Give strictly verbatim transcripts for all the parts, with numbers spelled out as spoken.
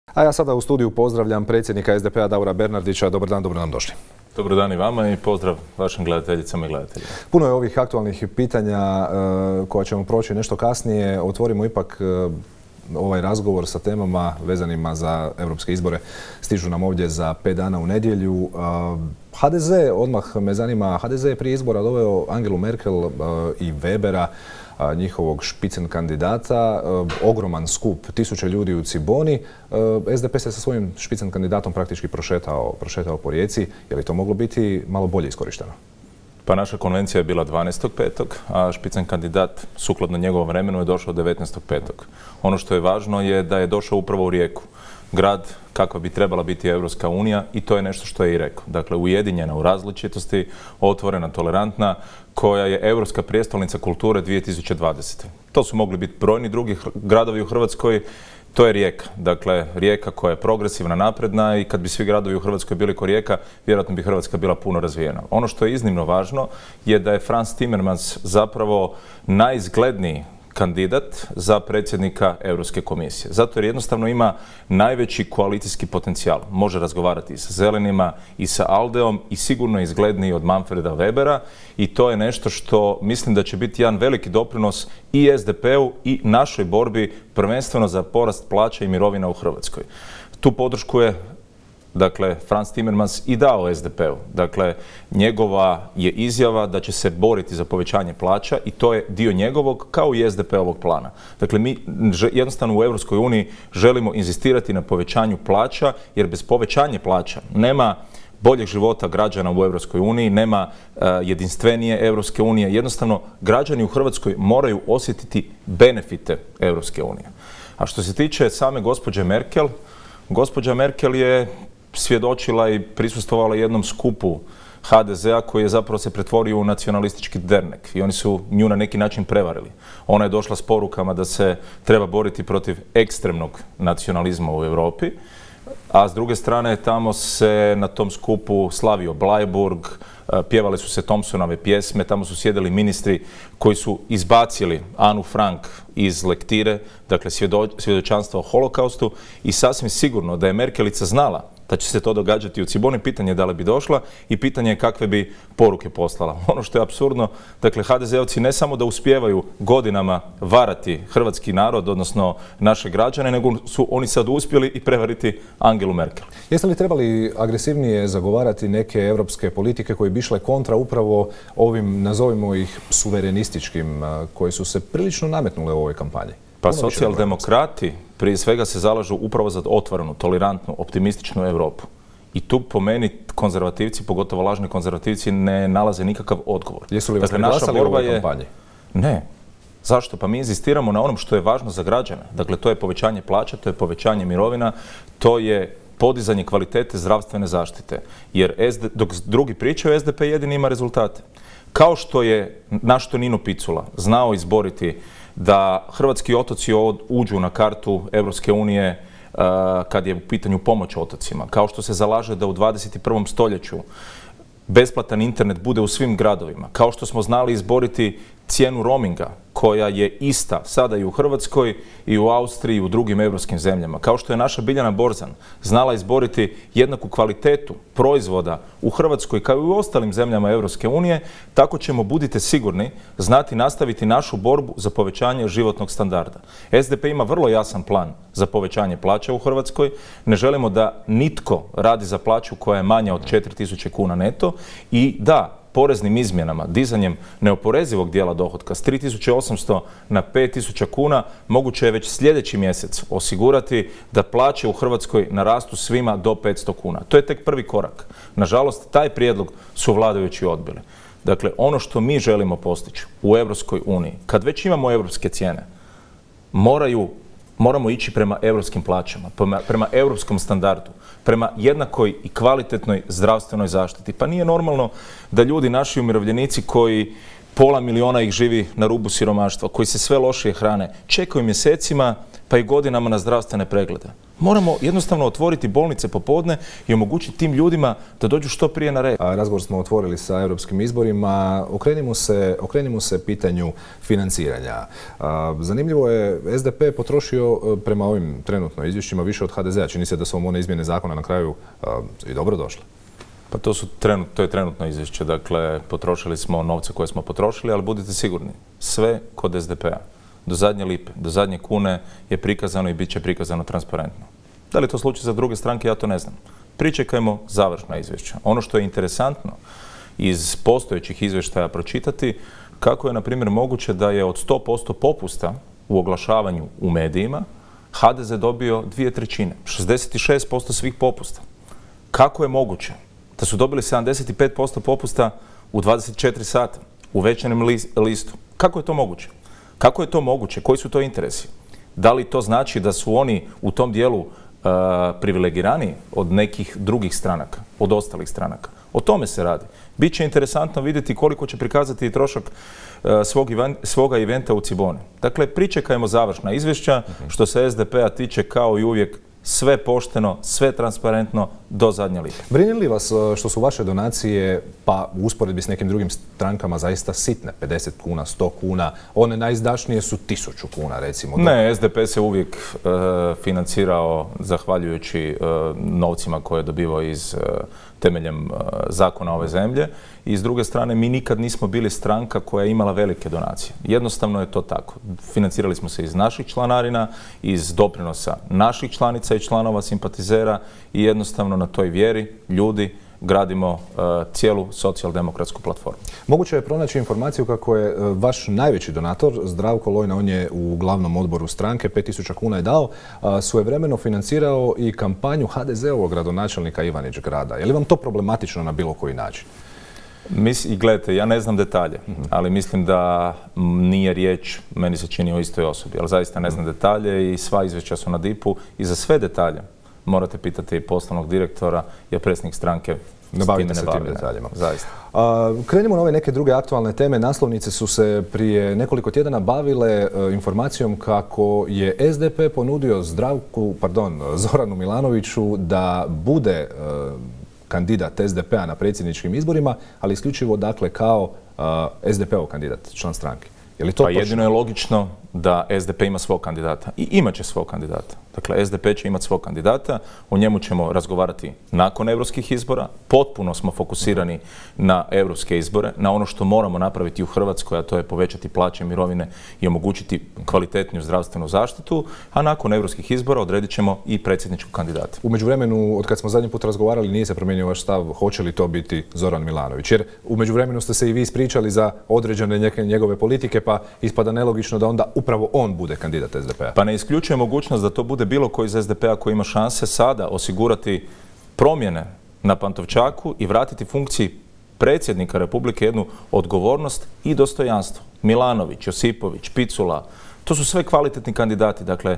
A ja sada u studiju pozdravljam predsjednika S D P-a Davora Bernardića. Dobar dan, dobro nam došli. Dobar dan i vama i pozdrav vašim gledateljicama i gledateljima. Puno je ovih aktualnih pitanja koja ćemo proći nešto kasnije. Otvorimo ipak ovaj razgovor sa temama vezanima za europske izbore. Stižu nam ovdje za pet dana u nedjelju. H D Z, odmah me zanima, H D Z je prije izbora doveo Angelu Merkel i Webera, njihovog špicen kandidata, ogroman skup, tisuće ljudi u Ciboni. S D P se sa svojim špicen kandidatom praktički prošetao, prošetao po Rijeci. Je li to moglo biti malo bolje iskorišteno? Pa naša konvencija je bila dvanaestog petog a špicen kandidat sukladno njegovom vremenu je došao devetnaestog petog Ono što je važno je da je došao upravo u Rijeku. Grad kakva bi trebala biti Europska unija i to je nešto što je i rekao. Dakle, ujedinjena u različitosti, otvorena, tolerantna, koja je europska prijestolnica kulture dvije tisuće dvadesete To su mogli biti brojni drugi gradovi u Hrvatskoj. To je Rijeka. Dakle, Rijeka koja je progresivna, napredna i kad bi svi gradovi u Hrvatskoj bili ko Rijeka, vjerojatno bi Hrvatska bila puno razvijena. Ono što je iznimno važno je da je Frans Timmermans zapravo najizgledniji kandidat za predsjednika Europske komisije. Zato jer jednostavno ima najveći koalicijski potencijal. Može razgovarati i sa Zelenima i sa Aldeom i sigurno je izgledniji od Manfreda Webera i to je nešto što mislim da će biti jedan veliki doprinos i S D P-u i našoj borbi prvenstveno za porast plaća i mirovina u Hrvatskoj. Tu podršku je Dakle, Frans Timmermans i dao S D P-u. Dakle, njegova je izjava da će se boriti za povećanje plaća i to je dio njegovog kao i S D P-ovog plana. Dakle, mi jednostavno u Europskoj uniji želimo inzistirati na povećanju plaća jer bez povećanja plaća nema boljeg života građana u Europskoj uniji, nema uh, jedinstvenije Europske unije. Jednostavno, građani u Hrvatskoj moraju osjetiti benefite Europske unije. A što se tiče same gospođe Merkel, gospođa Merkel je svjedočila i prisustvovala jednom skupu H D Z-a koji je zapravo se pretvorio u nacionalistički dernek i oni su nju na neki način prevarili. Ona je došla s porukama da se treba boriti protiv ekstremnog nacionalizma u Europi, a s druge strane tamo se na tom skupu slavio Bleiburg, pjevale su se Thompsonove pjesme, tamo su sjedili ministri koji su izbacili Anu Frank iz lektire, dakle svjedočanstva o holokaustu i sasvim sigurno da je Merkelica znala da će se to događati u Ciboni. Pitanje je da li bi došla i pitanje je kakve bi poruke poslala. Ono što je apsurdno, dakle H D Z-ovci ne samo da uspijevaju godinama varati hrvatski narod, odnosno naše građane, nego su oni sad uspjeli i prevariti Angelu Merkel. Jeste li trebali agresivnije zagovarati neke europske politike koje bi išle kontra upravo ovim, nazovimo ih, suverenističkim, koji su se prilično nametnule u ovoj kampanji? Pa socijaldemokrati prije svega se zalažu upravo za otvorenu, tolerantnu, optimističnu Europu. I tu po meni konzervativci, pogotovo lažni konzervativci, ne nalaze nikakav odgovor. Jesu li vas glasali u ovoj kampanji? Ne. Zašto? Pa mi inzistiramo na onom što je važno za građane. Dakle, to je povećanje plaća, to je povećanje mirovina, to je podizanje kvalitete zdravstvene zaštite. Jer dok drugi pričaju, S D P jedini ima rezultate. Kao što je naš Tonino Picula znao izboriti da hrvatski otoci uđu na kartu Europske unije kad je u pitanju pomoć otocima, kao što se zalaže da u dvadeset i prvom stoljeću besplatan internet bude u svim gradovima, kao što smo znali izboriti cijenu roaminga koja je ista sada i u Hrvatskoj i u Austriji i u drugim europskim zemljama, kao što je naša Biljana Borzan znala izboriti jednaku kvalitetu proizvoda u Hrvatskoj kao i u ostalim zemljama Europske unije, tako ćemo, budite sigurni, znati nastaviti našu borbu za povećanje životnog standarda. S D P ima vrlo jasan plan za povećanje plaća u Hrvatskoj. Ne želimo da nitko radi za plaću koja je manja od četiri tisuće kuna neto i da poreznim izmjenama, dizanjem neoporezivog dijela dohotka s tri tisuće osamsto na pet tisuća kuna, moguće je već sljedeći mjesec osigurati da plaće u Hrvatskoj narastu svima do petsto kuna. To je tek prvi korak. Nažalost, taj prijedlog su vladajući odbili. Dakle, ono što mi želimo postići u Europskoj uniji, kad već imamo europske cijene, moraju moramo ići prema europskim plaćama, prema, prema europskom standardu, prema jednakoj i kvalitetnoj zdravstvenoj zaštiti. Pa nije normalno da ljudi, naši umirovljenici koji pola miliona ih živi na rubu siromaštva, koji se sve lošije hrane, čekaju mjesecima pa i godinama na zdravstvene preglede. Moramo jednostavno otvoriti bolnice popodne i omogućiti tim ljudima da dođu što prije na red. Razgovor smo otvorili sa europskim izborima. Okrenimo se, okrenimo se pitanju financiranja. Zanimljivo je, S D P potrošio prema ovim trenutno izvješćima više od H D Z-a. Čini se da su one izmjene zakona na kraju i dobro došle. Pa to, su trenut, to je trenutno izvješće. Dakle, potrošili smo novce koje smo potrošili, ali budite sigurni, sve kod S D P-a. Do zadnje lipe, do zadnje kune je prikazano i bit će prikazano transparentno. Da li je to slučaj za druge stranke, ja to ne znam. Pričekajmo završna izvješća. Ono što je interesantno iz postojećih izvještaja pročitati, kako je, na primjer, moguće da je od sto posto popusta u oglašavanju u medijima H D Z dobio dvije trećine, šezdeset šest posto svih popusta. Kako je moguće da su dobili sedamdeset pet posto popusta u dvadeset četiri sata, u večernjem listu? Kako je to moguće? Kako je to moguće? Koji su to interesi? Da li to znači da su oni u tom dijelu uh, privilegiraniji od nekih drugih stranaka, od ostalih stranaka? O tome se radi. Biće interesantno vidjeti koliko će prikazati trošak uh, svog svoga eventa u Ciboni. Dakle, pričekajmo završna izvješća. Uh-huh. Što se S D P-a tiče, kao i uvijek, sve pošteno, sve transparentno do zadnje lipe. Brine li vas što su vaše donacije, pa u usporedbi s nekim drugim strankama, zaista sitne? pedeset kuna, sto kuna, one najizdašnije su tisuću kuna, recimo. Ne, S D P se uvijek e, financirao zahvaljujući e, novcima koje je dobivao iz e, temeljem e, zakona ove zemlje. I s druge strane, mi nikad nismo bili stranka koja je imala velike donacije. Jednostavno je to tako. Financirali smo se iz naših članarina, iz doprinosa naših članica i članova simpatizera i jednostavno na toj vjeri ljudi gradimo uh, cijelu socijaldemokratsku platformu. Moguće je pronaći informaciju kako je uh, vaš najveći donator, Zdravko Lojna, on je u glavnom odboru stranke, pet tisuća kuna je dao, uh, svojevremeno financirao i kampanju H D Z-ovog gradonačelnika Ivanić Grada. Je li vam to problematično na bilo koji način? Mis, I gledajte, ja ne znam detalje, mm-hmm. ali mislim da nije riječ, meni se čini, o istoj osobi, ali zaista ne znam mm-hmm. detalje i sva izvješća su na dipu i za sve detalje morate pitati poslovnog direktora, jer predsjednik stranke ne bavite se tim detaljima. Zaista. A, krenimo na ove neke druge aktualne teme. Naslovnice su se prije nekoliko tjedana bavile uh, informacijom kako je S D P ponudio Zdravku, pardon, Zoranu Milanoviću da bude uh, kandidat S D P-a na predsjedničkim izborima, ali isključivo dakle kao uh, S D P-ov kandidat, član stranke. Je li to pa točno? Jedino je logično da S D P ima svog kandidata i imat će svog kandidata. Dakle, S D P će imati svog kandidata, o njemu ćemo razgovarati nakon europskih izbora. Potpuno smo fokusirani na europske izbore, na ono što moramo napraviti u Hrvatskoj, a to je povećati plaće, mirovine i omogućiti kvalitetniju zdravstvenu zaštitu, a nakon europskih izbora odredit ćemo i predsjedničkog kandidata. U međuvremenu, od kad smo zadnji put razgovarali, nije se promijenio vaš stav, hoće li to biti Zoran Milanović? Jer u međuvremenu ste se i vi ispričali za određene neke njegove politike, pa ispada nelogično da onda upravo on bude kandidat S D P-a. Pa ne isključuje mogućnost da to bude bilo koji iz S D P-a koji ima šanse sada osigurati promjene na Pantovčaku i vratiti funkciji predsjednika Republike jednu odgovornost i dostojanstvo. Milanović, Josipović, Picula, to su sve kvalitetni kandidati. Dakle,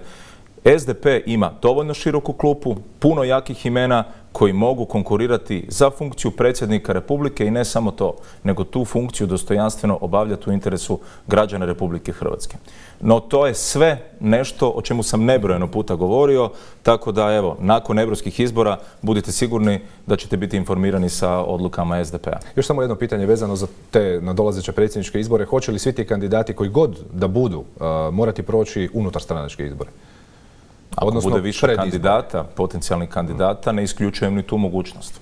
S D P ima dovoljno široku klupu, puno jakih imena koji mogu konkurirati za funkciju predsjednika Republike i ne samo to, nego tu funkciju dostojanstveno obavljati u interesu građana Republike Hrvatske. No to je sve nešto o čemu sam nebrojeno puta govorio, tako da evo, nakon europskih izbora budite sigurni da ćete biti informirani sa odlukama S D P-a. Još samo jedno pitanje vezano za te nadolazeće predsjedničke izbore. Hoće li svi ti kandidati koji god da budu uh, morati proći unutar stranačke izbore? Ako odnosno bude više kandidata, potencijalnih kandidata, ne isključujem ni tu mogućnost.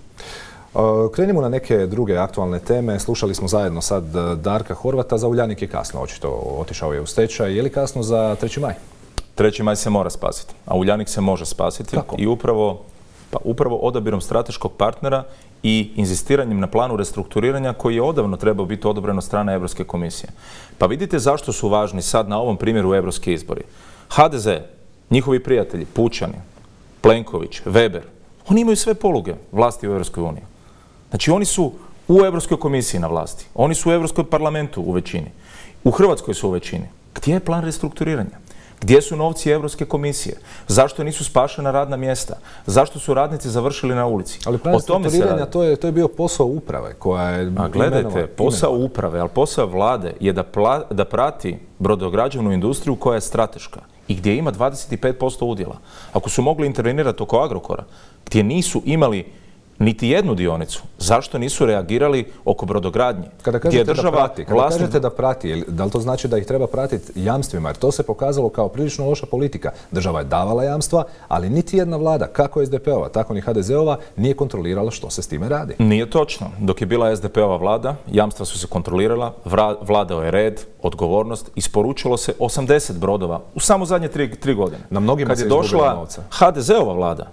Krenimo na neke druge aktualne teme. Slušali smo zajedno sad Darka Horvata. Za Uljanik je kasno, očito otišao je u stečaj. Je li kasno za treći maj? treći maj se mora spasiti, a Uljanik se može spasiti. Kako? I upravo, pa upravo odabirom strateškog partnera i inzistiranjem na planu restrukturiranja koji je odavno trebao biti odobren od strane Europske komisije. Pa vidite zašto su važni sad na ovom primjeru europski izbori. H D Z, njihovi prijatelji, Pučani, Plenković, Weber, oni imaju sve poluge vlasti u Europskoj uniji. Znači oni su u Europskoj komisiji na vlasti, oni su u Europskom parlamentu u većini, u Hrvatskoj su u većini. Gdje je plan restrukturiranja? Gdje su novci Europske komisije? Zašto nisu spašena radna mjesta? Zašto su radnici završili na ulici? Ali plan restrukturiranja, to je, to je bio posao uprave koja je... A gledajte, posao uprave, ali posao vlade je da, pla, da prati brodograđevnu industriju koja je strateška i gdje ima dvadeset pet posto udjela, ako su mogli intervenirati oko Agrokora, gdje nisu imali niti jednu dionicu, zašto nisu reagirali oko brodogradnje? Kada kažete da prati, kada kažete da prati, da li to znači da ih treba pratiti jamstvima? Jer to se pokazalo kao prilično loša politika. Država je davala jamstva, ali niti jedna vlada, kako S D P-ova, tako ni H D Z-ova, nije kontrolirala što se s time radi. Nije točno. Dok je bila S D P-ova vlada, jamstva su se kontrolirala, vladao je red, odgovornost, isporučilo se osamdeset brodova u samo zadnje tri, tri godine. Na mnogima Kad se je izgubilo došla novca. H D Z-ova vlada,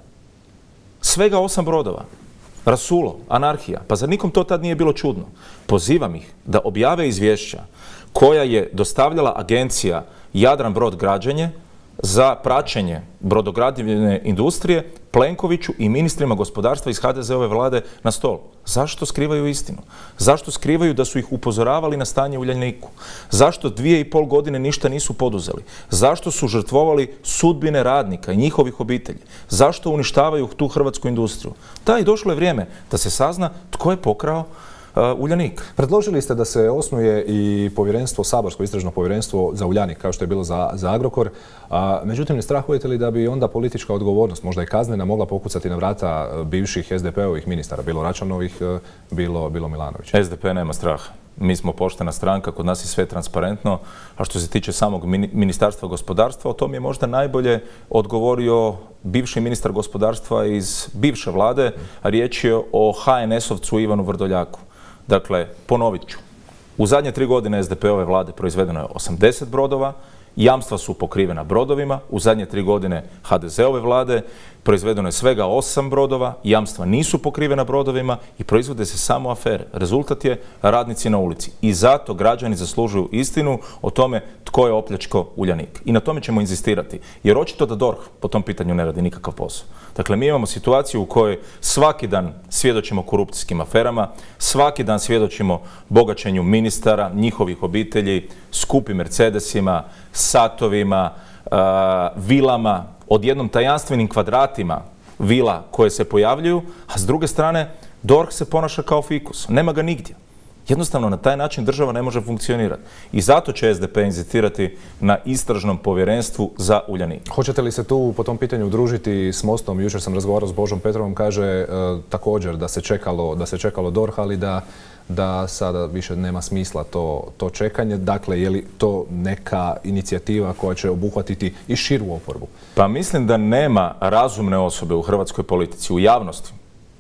svega osam brodova. Rasulo, anarhija. Pa zar nikom to tad nije bilo čudno? Pozivam ih da objave izvješća koja je dostavljala agencija Jadran brod građenje za praćenje brodogradivne industrije Plenkoviću i ministrima gospodarstva iz H D Z-ove vlade na stol. Zašto skrivaju istinu? Zašto skrivaju da su ih upozoravali na stanje u Uljaniku? Zašto dvije i pol godine ništa nisu poduzeli? Zašto su žrtvovali sudbine radnika i njihovih obitelji? Zašto uništavaju tu hrvatsku industriju? Da, i došlo je vrijeme da se sazna tko je pokrao uh, Uljanik. Predložili ste da se osnuje i povjerenstvo, saborsko istražno povjerenstvo za Uljanik, kao što je bilo za, za Agrokor. A, međutim, ne strahujete li da bi onda politička odgovornost, možda i kaznena, mogla pokucati na vrata bivših S D P-ovih ministara, bilo Račanovih, bilo, bilo Milanovića? S D P nema straha. Mi smo poštena stranka, kod nas je sve transparentno, a što se tiče samog ministarstva gospodarstva, o tom je možda najbolje odgovorio bivši ministar gospodarstva iz bivše vlade, a riječ je o H N S-ovcu Ivanu Vrdoljaku. Dakle, ponovit ću, u zadnje tri godine S D P-ove vlade proizvedeno je osamdeset brodova, jamstva su pokrivena brodovima, u zadnje tri godine H D Z-ove vlade proizvedeno je svega osam brodova, jamstva nisu pokrivena brodovima i proizvode se samo afere. Rezultat je radnici na ulici. I zato građani zaslužuju istinu o tome tko je opljačkao Uljanik. I na tome ćemo inzistirati. Jer očito da D O R H po tom pitanju ne radi nikakav posao. Dakle, mi imamo situaciju u kojoj svaki dan svjedočimo korupcijskim aferama, svaki dan svjedočimo bogaćenju ministara, njihovih obitelji, skupim Mercedesima, satovima, uh, vilama, odjednom tajanstvenim kvadratima vila koje se pojavljuju, a s druge strane D O R H se ponaša kao fikus. Nema ga nigdje. Jednostavno na taj način država ne može funkcionirati. I zato će S D P inzistirati na istražnom povjerenstvu za Uljanik. Hoćete li se tu po tom pitanju udružiti s Mostom? Jučer sam razgovarao s Božom Petrovom, kaže e, također da se čekalo, da se čekalo D O R H, ali da da sada više nema smisla to, to čekanje. Dakle, je li to neka inicijativa koja će obuhvatiti i širu oporbu? Pa mislim da nema razumne osobe u hrvatskoj politici, u javnosti,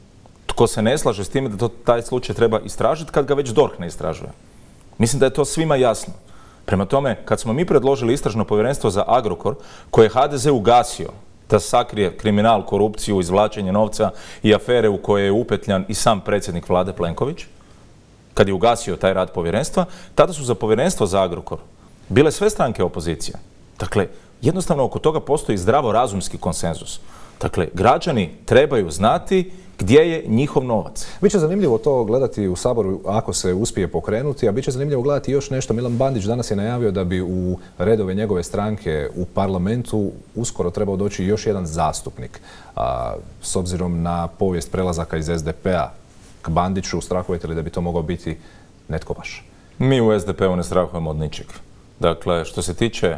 tko se ne slaže s time da to, taj slučaj treba istražiti kad ga već D O R H ne istražuje. Mislim da je to svima jasno. Prema tome, kad smo mi predložili istražno povjerenstvo za Agrokor, koje je H D Z ugasio da sakrije kriminal, korupciju, izvlačenje novca i afere u koje je upetljan i sam predsjednik vlade Plenković, kad je ugasio taj rad povjerenstva, tada su za povjerenstvo za Agrokor bile sve stranke opozicije. Dakle, jednostavno oko toga postoji zdravorazumski konsenzus. Dakle, građani trebaju znati gdje je njihov novac. Biće zanimljivo to gledati u Saboru ako se uspije pokrenuti, a biće zanimljivo gledati još nešto. Milan Bandić danas je najavio da bi u redove njegove stranke u parlamentu uskoro trebao doći još jedan zastupnik. A, s obzirom na povijest prelazaka iz S D P-a k Bandiću, strahujete li da bi to mogao biti netko vaš? Mi u S D P-u ne strahujemo od ničeg. Dakle, što se tiče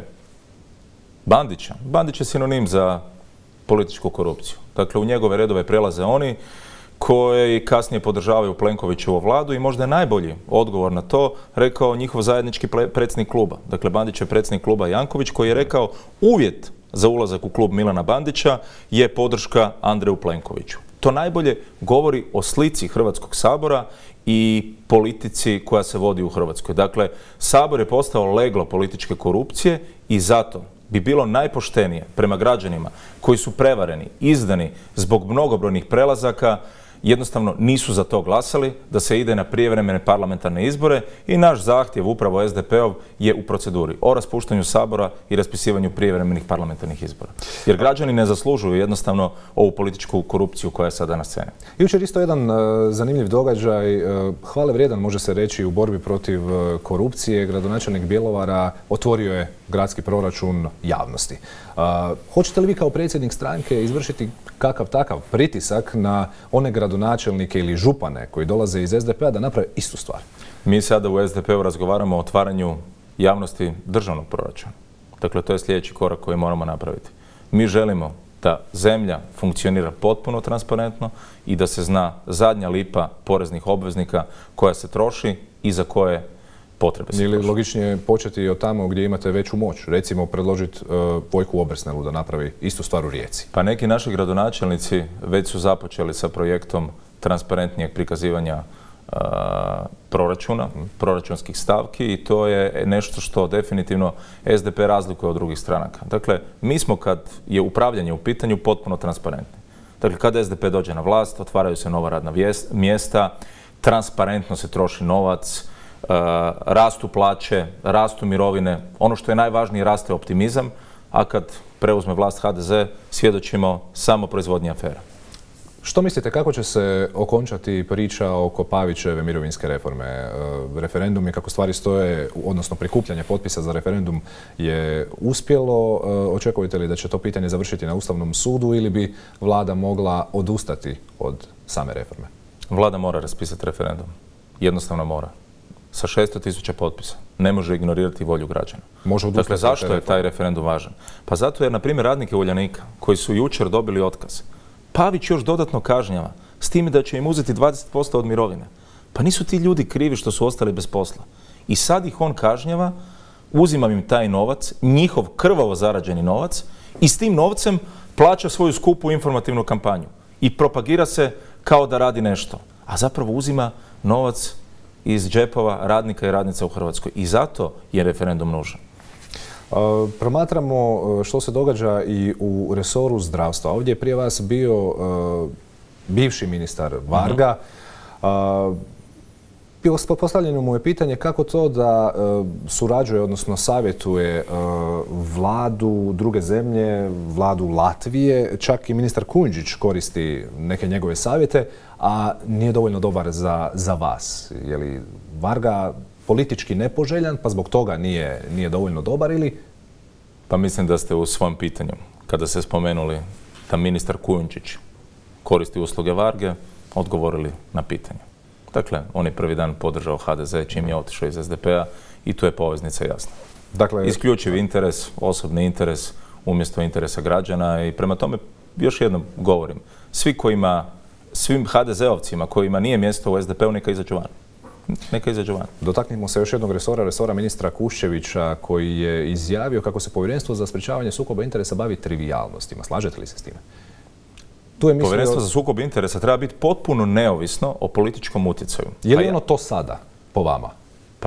Bandića, Bandić je sinonim za političku korupciju. Dakle, u njegove redove prelaze oni koji kasnije podržavaju Plenkovićevu vladu i možda je najbolji odgovor na to rekao njihov zajednički predsjednik kluba. Dakle, Bandić je predsjednik kluba Janković koji je rekao uvjet za ulazak u klub Milana Bandića je podrška Andreju Plenkoviću. To najbolje govori o slici Hrvatskog sabora i politici koja se vodi u Hrvatskoj. Dakle, Sabor je postao leglo političke korupcije i zato bi bilo najpoštenije prema građanima koji su prevareni, izdani zbog mnogobrojnih prelazaka, jednostavno nisu za to glasali, da se ide na prijevremene parlamentarne izbore i naš zahtjev upravo S D P-ov je u proceduri o raspuštanju Sabora i raspisivanju prijevremenih parlamentarnih izbora. Jer građani ne zaslužuju jednostavno ovu političku korupciju koja je sada na sceni. Jučer isto jedan uh, zanimljiv događaj, uh, hvale vrijedan može se reći u borbi protiv uh, korupcije. Gradonačelnik Bjelovara otvorio je gradski proračun javnosti. Uh, hoćete li vi kao predsjednik stranke izvršiti kakav takav pritisak na one gradonačelnike ili župane koji dolaze iz S D P-a da naprave istu stvar? Mi sada u S D P-u razgovaramo o otvaranju javnosti državnog proračuna. Dakle, to je sljedeći korak koji moramo napraviti. Mi želimo da zemlja funkcionira potpuno transparentno i da se zna zadnja lipa poreznih obveznika koja se troši i za koje potrebe se troši. Ili logičnije početi od tamo gdje imate veću moć. Recimo predložiti uh, Vojku Obersnelu da napravi istu stvar u Rijeci. Pa neki naši gradonačelnici već su započeli sa projektom transparentnijeg prikazivanja uh, proračuna, mm. proračunskih stavki i to je nešto što definitivno S D P razlikuje od drugih stranaka. Dakle, mi smo kad je upravljanje u pitanju potpuno transparentni. Dakle, kada S D P dođe na vlast, otvaraju se nova radna mjesta, transparentno se troši novac, uh, rastu plaće, rastu mirovine. Ono što je najvažnije, raste optimizam, a kad preuzme vlast H D Z, svjedočimo samo proizvodnje afera. Što mislite, kako će se okončati priča oko Pavićeve mirovinske reforme? E, referendum je, kako stvari stoje, odnosno prikupljanje potpisa za referendum je uspjelo. E, očekujete li da će to pitanje završiti na Ustavnom sudu ili bi vlada mogla odustati od same reforme? Vlada mora raspisati referendum. Jednostavno mora. Sa šesto tisuća potpisa. Ne može ignorirati volju građana. Može odustati. Dakle, zašto je taj referendum važan? Pa zato jer, na primjer, radnike Uljanika koji su jučer dobili otkaz, Pavić još dodatno kažnjava s time da će im uzeti dvadeset posto od mirovine. Pa nisu ti ljudi krivi što su ostali bez posla. I sad ih on kažnjava, uzima im taj novac, njihov krvavo zarađeni novac i s tim novcem plaća svoju skupu informativnu kampanju. I propagira se kao da radi nešto. A zapravo uzima novac iz džepova radnika i radnica u Hrvatskoj. I zato je referendum nužan. Promatramo što se događa i u resoru zdravstva. Ovdje je prije vas bio uh, bivši ministar Varga. Uh, postavljeno mu je pitanje kako to da uh, surađuje, odnosno savjetuje uh, vladu druge zemlje, vladu Latvije. Čak i ministar Kujundžić koristi neke njegove savjete, a nije dovoljno dobar za, za vas. Je li Varga politički nepoželjan, pa zbog toga nije, nije dovoljno dobar ili? Pa mislim da ste u svom pitanju, kada ste spomenuli da ministar Kujundžić koristi usluge Varge, odgovorili na pitanje. Dakle, on je prvi dan podržao H D Z čim je otišao iz S D P-a i tu je poveznica jasna. Dakle, isključiv interes, osobni interes umjesto interesa građana i prema tome, još jednom govorim, svi kojima, svim H D Z-ovcima kojima nije mjesto u S D P-u neka izađu van. Neka izađu van. Dotaknimo se još jednog resora, resora ministra Kuščevića koji je izjavio kako se Povjerenstvo za sprječavanje sukoba interesa bavi trivijalnostima. Slažete li se s time? Tu je Povjerenstvo za sukob interesa treba biti potpuno neovisno o političkom utjecaju. Je li ono to sada, po vama? Pa,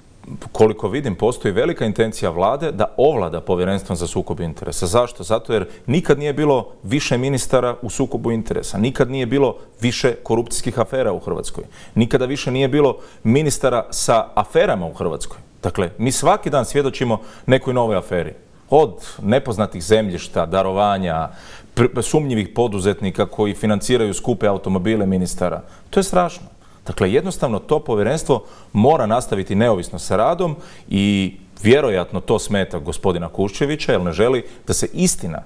koliko vidim, postoji velika intencija vlade da ovlada Povjerenstvom za sukob interesa. Zašto? Zato jer nikad nije bilo više ministara u sukobu interesa. Nikad nije bilo više korupcijskih afera u Hrvatskoj. Nikada više nije bilo ministara sa aferama u Hrvatskoj. Dakle, mi svaki dan svjedočimo nekoj novoj aferi. Od nepoznatih zemljišta, darovanja, sumnjivih poduzetnika koji financiraju skupe automobile ministara. To je strašno. Dakle, jednostavno to povjerenstvo mora nastaviti neovisno sa radom i vjerojatno to smeta gospodina Kuščevića jer ne želi da se istina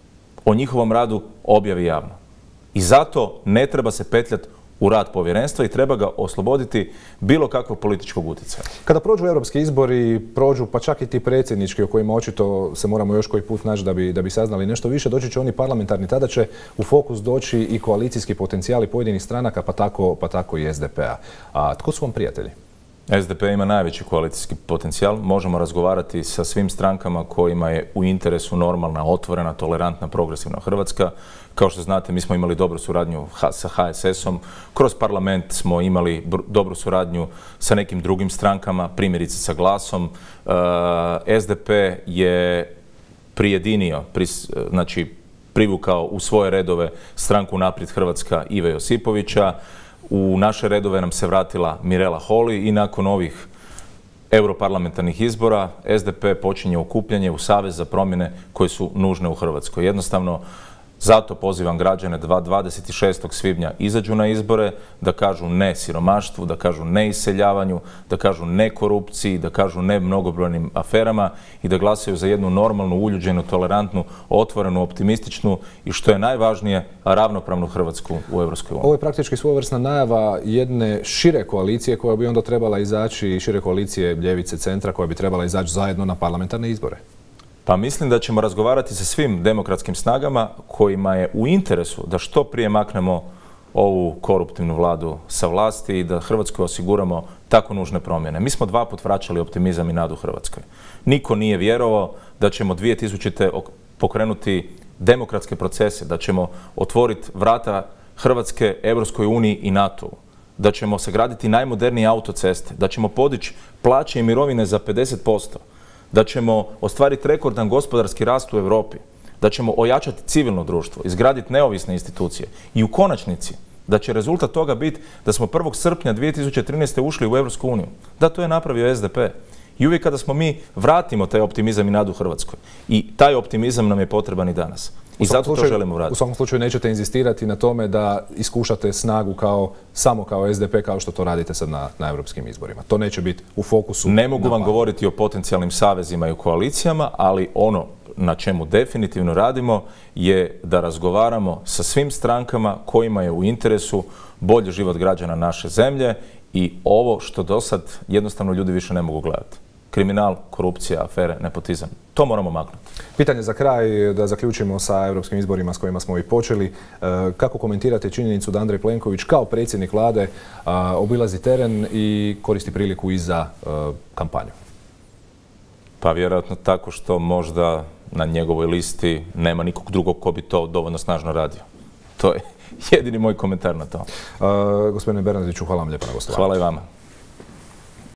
o njihovom radu objavi javno. I zato ne treba se petljati u rad povjerenstva i treba ga osloboditi bilo kakvog političkog utjecaja. Kada prođu europski izbori, prođu pa čak i ti predsjednički o kojima očito se moramo još koji put naći da bi, da bi saznali nešto više, doći će oni parlamentarni, tada će u fokus doći i koalicijski potencijali pojedinih stranaka, pa tako, pa tako i S D P-a. A tko su vam prijatelji? S D P ima najveći koalicijski potencijal. Možemo razgovarati sa svim strankama kojima je u interesu normalna, otvorena, tolerantna, progresivna Hrvatska. Kao što znate, mi smo imali dobru suradnju sa H S S-om. Kroz parlament smo imali dobru suradnju sa nekim drugim strankama, primjerice sa Glasom. S D P je prijedinio, znači privukao u svoje redove stranku Naprijed Hrvatska Ive Josipovića. U naše redove nam se vratila Mirela Holy i nakon ovih europarlamentarnih izbora S D P počinje okupljanje u Savez za promjene koje su nužne u Hrvatskoj. Jednostavno, zato pozivam građane da dvadeset šestog svibnja izađu na izbore, da kažu ne siromaštvu, da kažu ne iseljavanju, da kažu ne korupciji, da kažu ne mnogobrojnim aferama i da glasaju za jednu normalnu, uljuđenu, tolerantnu, otvorenu, optimističnu i što je najvažnije, ravnopravnu Hrvatsku u Europskoj uniji. Ovo je praktički svojevrsna najava jedne šire koalicije koja bi onda trebala izaći, šire koalicije ljevice centra koja bi trebala izaći zajedno na parlamentarne izbore. Pa mislim da ćemo razgovarati sa svim demokratskim snagama kojima je u interesu da što prije maknemo ovu koruptivnu vladu sa vlasti i da Hrvatskoj osiguramo tako nužne promjene. Mi smo dva put vraćali optimizam i nadu Hrvatskoj. Niko nije vjerovao da ćemo dvije tisućite pokrenuti demokratske procese, da ćemo otvoriti vrata Hrvatske Europskoj uniji i NATO-u, da ćemo sagraditi najmodernije autoceste, da ćemo podići plaće i mirovine za pedeset posto, da ćemo ostvariti rekordan gospodarski rast u Europi, da ćemo ojačati civilno društvo, izgraditi neovisne institucije i u konačnici da će rezultat toga biti da smo prvog srpnja dvije tisuće trinaeste. ušli u Europsku uniju. Da, to je napravio S D P. I uvijek kada smo mi vratimo taj optimizam i nadu Hrvatskoj. I taj optimizam nam je potreban i danas. I zato to želimo vratiti. U svakom slučaju nećete inzistirati na tome da iskušate snagu kao, samo kao S D P kao što to radite sad na, na europskim izborima. To neće biti u fokusu. Ne mogu vam govoriti o potencijalnim savezima i o koalicijama, ali ono na čemu definitivno radimo je da razgovaramo sa svim strankama kojima je u interesu bolji život građana naše zemlje i ovo što do sad jednostavno ljudi više ne mogu gledati. Kriminal, korupcija, afere, nepotizam. To moramo maknuti. Pitanje za kraj, da zaključimo sa europskim izborima s kojima smo i počeli. Kako komentirate činjenicu da Andrej Plenković kao predsjednik vlade obilazi teren i koristi priliku i za kampanju? Pa vjerojatno tako što možda na njegovoj listi nema nikog drugog ko bi to dovoljno snažno radio. To je jedini moj komentar na to. Gospodine Bernardiću, hvala vam lijepo na gostovanju. Hvala i vama.